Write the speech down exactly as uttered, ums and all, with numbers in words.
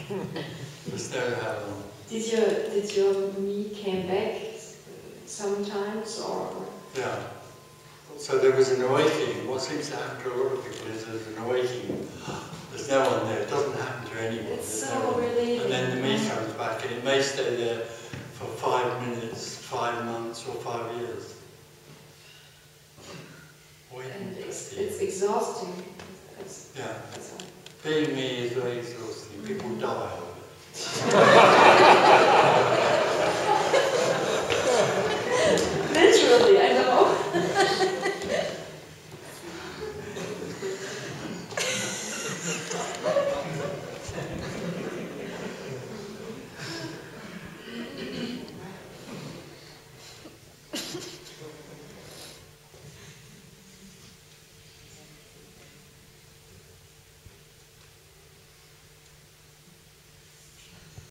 Just know how long. Did your did your me came back sometimes, or? Yeah. So there was an awakening. What seems to happen to a lot of people is there's an awakening. There's no one there. It doesn't happen to anyone. It's There's so no one. relieving. And then the me comes back, and it may stay there for five minutes, five months, or five years. And it's, it's exhausting. It's, yeah. it's Being me is very exhausting. People die.